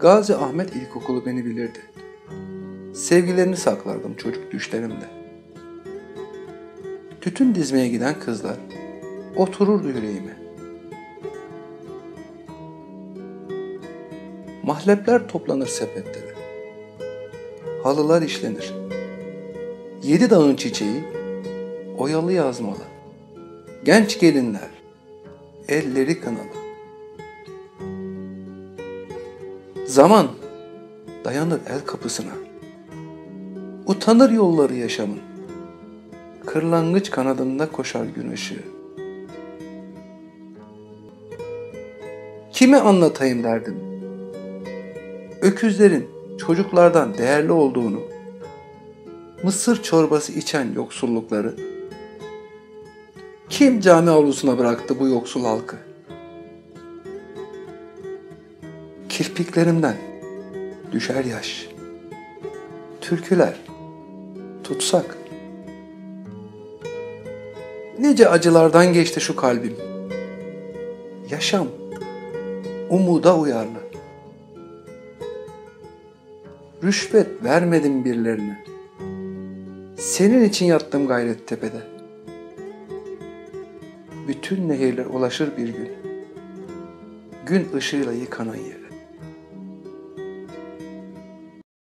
Gazi Ahmet İlkokulu beni bilirdi. Sevgilerini saklardım çocuk düşlerimde. Tütün dizmeye giden kızlar otururdu yüreğime. Mahlepler toplanır sepetlere. Halılar işlenir. 7 dağın çiçeği oyalı yazmalı. Genç gelinler elleri kınalı. Zaman dayanır el kapısına. Utanır yolları yaşamın. Kırlangıç kanadında koşar gün ışığı. Kime anlatayım derdim. Öküzlerin çocuklardan değerli olduğunu, mısır çorbası içen yoksullukları. Kim cami avlusuna bıraktı bu yoksul halkı? Kirpiklerimden düşer yaş. Türküler tutsak. Nice acılardan geçti şu kalbim. Yaşam umuda uyarlı. Rüşvet vermedim birilerine. Senin için yattım Gayrettepe'de. Bütün nehirler ulaşır bir gün. Gün ışığıyla yıkanan yer.